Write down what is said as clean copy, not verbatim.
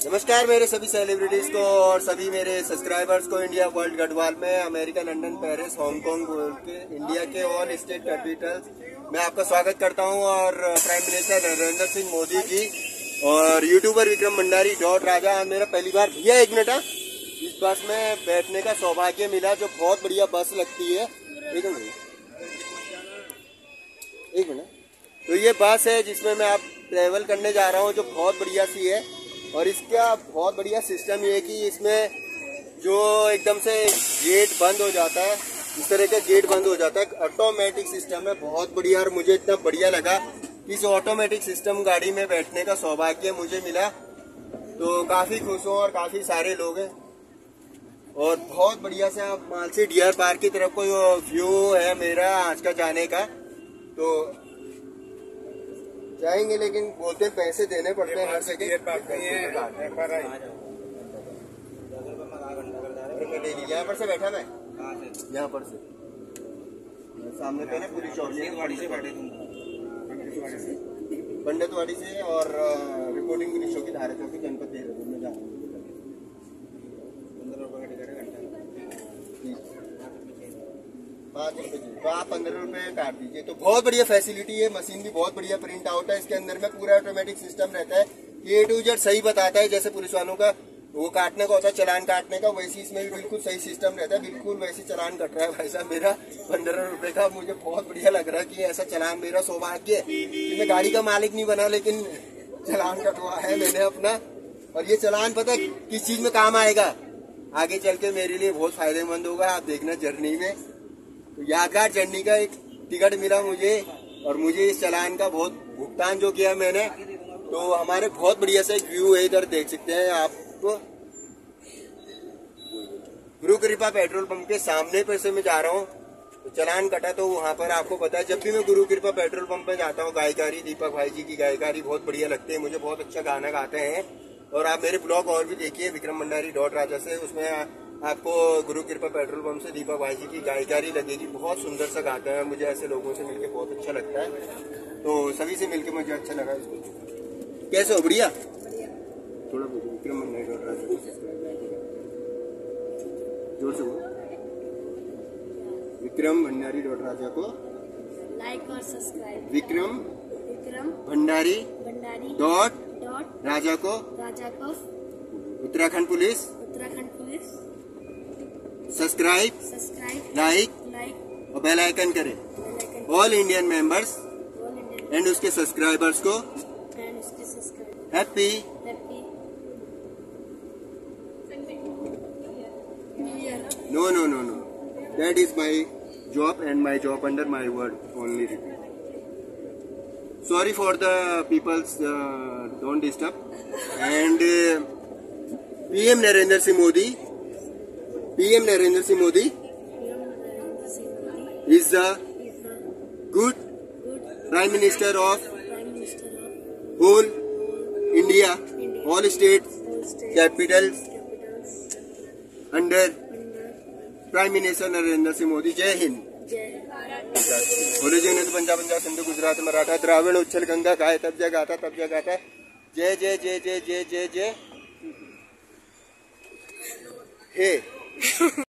नमस्कार मेरे सभी सेलिब्रिटीज को और सभी मेरे सब्सक्राइबर्स को इंडिया वर्ल्ड गढ़वाल में अमेरिका, लंदन, पेरिस, हांगकांग के इंडिया के ऑल स्टेट कैपिटल्स में आपका स्वागत करता हूं। और प्राइम मिनिस्टर नरेंद्र सिंह मोदी जी और यूट्यूबर विक्रम भंडारी .राजा मेरा पहली बार भैया 1 मिनट इस बस में बैठने का सौभाग्य मिला, जो बहुत बढ़िया बस लगती है। एक मिनट तो ये बस है जिसमें मैं आप ट्रेवल करने जा रहा हूँ, जो बहुत बढ़िया सी है। और इसका बहुत बढ़िया सिस्टम ये है कि इसमें जो एकदम से गेट बंद हो जाता है, इस तरह का गेट बंद हो जाता है, ऑटोमेटिक सिस्टम है, बहुत बढ़िया। और मुझे इतना बढ़िया लगा कि इस ऑटोमेटिक सिस्टम गाड़ी में बैठने का सौभाग्य मुझे मिला, तो काफ़ी खुश हूँ। और काफ़ी सारे लोग हैं और बहुत बढ़िया से आप मालसी डियर पार्क की तरफ कोई व्यू है मेरा आज का जाने का। तो जाएंगे, लेकिन बोलते पैसे देने पड़ते हैं हर सेकंड। यहाँ पर से बैठा मैं, यहाँ पर से सामने पे ना पुलिस चौकी से बैठे पंडितवाड़ी से और रिपोर्टिंग पुलिस चौकी धारा चौकी जनपद देहरादून में जा रहा हूँ। 5 रुपये तो आप 15 रुपये काट दीजिए। तो बहुत बढ़िया फैसिलिटी है, मशीन भी बहुत बढ़िया प्रिंट आउट है। इसके अंदर में पूरा ऑटोमेटिक सिस्टम रहता है, A to Z सही बताता है। जैसे पुलिस वालों का वो काटने का होता है, चलान काटने का, वैसे इसमें भी बिल्कुल सही सिस्टम रहता है। बिल्कुल वैसे चलान कट रहा है भाई साहब मेरा 15 रुपये का। मुझे बहुत बढ़िया लग रहा है कि ऐसा चलान, मेरा सौभाग्य है कि मैं गाड़ी का मालिक नहीं बना, लेकिन चलान कटवा है मैंने अपना। और ये चलान पता है किस चीज में काम आएगा, आगे चल के मेरे लिए बहुत फायदेमंद होगा। आप देखना जर्नी में, तो यादगार जर्नी का एक टिकट मिला मुझे। और मुझे इस चलान का बहुत भुगतान जो किया मैंने, तो हमारे बहुत बढ़िया सा एक व्यू है, इधर देख सकते हैं आप। गुरु कृपा पेट्रोल पंप के सामने पर से मैं जा रहा हूँ, तो चलान कटा। तो वहाँ पर आपको पता है, जब भी मैं गुरु कृपा पेट्रोल पंप पे जाता हूँ, गायकारी दीपक भाई जी की गायकारी बहुत बढ़िया लगती है मुझे, बहुत अच्छा गाना गाते हैं। और आप मेरे ब्लॉग और भी देखिए विक्रम भंडारी .राजा से, उसमें आपको गुरु कृपा पेट्रोल पंप से दीपक भाई जी की गायकारी लगेगी। बहुत सुंदर सा गाते हैं, मुझे ऐसे लोगों से मिलकर बहुत अच्छा लगता है। तो सभी से मिलकर मुझे अच्छा लगा। कैसे हो? बढ़िया। थोड़ा विक्रम भंडारी .राजा को जोर से बोलो, विक्रम भंडारी .राजा को लाइक और सब्सक्राइब। विक्रम भंडारी .राजा को उत्तराखंड पुलिस सब्सक्राइब, लाइक और बेल आइकन करें। ऑल इंडियन मेंबर्स एंड उसके सब्सक्राइबर्स को happy No. That is my job and my job under my word only. Sorry for the people's don't disturb. And PM Narendra Singh Modi is the good Prime Minister of whole India, all states, capitals under prime minister Narendra Singh Modi. जय हिंद। बोले जय हिंद। पंजाब सिंधु गुजरात मराठा द्राविड़ उच्छल गंगा गाय तब जय गाता जय जय जय जय जय जय जय हे